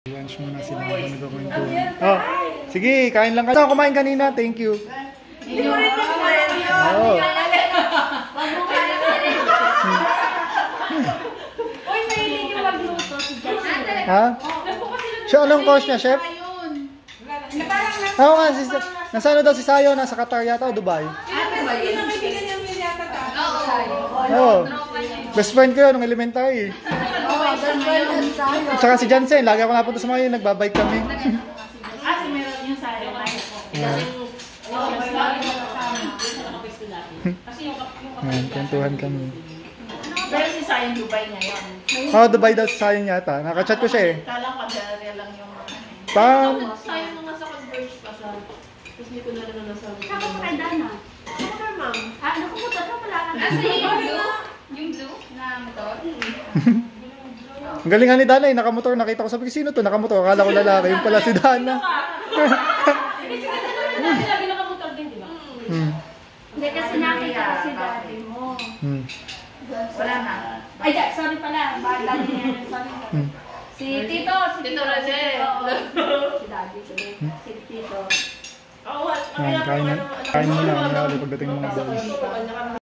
Lunch muna sila habang nagkukwentuhan. Oh, sige, kain lang kayo. Kumain kanina, thank you. Oh. Uy, mahilig yung magluto si Jess. Ha? Siya, anong course niya, chef? Oo nga, nasa ano daw si Sayo? Nasa Qatar yata o Dubai? Oo. Best friend ko yun, nung elementary. Tsaka si Jansen, lagi ako napunta sa mga yun, nagbabike kami. Si meron yung Sayo. Ayan, kwentuhan kami. Pero si Sayo Dubai ngayon. Oo, Dubai daw si Sayo yata. Nakachat ko siya eh. Kala ko dahil lang yung Sayang mga sa Converge pa siya. Tapos hindi ko na nasabi. Saka sa Kandana. Super, ma'am. Nakumutot na pala. Yung blue na motor? Ang galing nga ni Dana eh, nakamotor. Nakita ko, sabi ko, sino to? Nakamotor. Akala ko lalaki. Yung pala si Dana. Lagi nakamotor din, di ba? Hindi kasi nakita ko si daddy mo. Wala na. Ay, sorry pala. Daddy niya. Sorry. Si Tito. Tito Rene. Si daddy. Si Tito. Oo, Kain muna. Kain muna. Pagdating ng mga boys.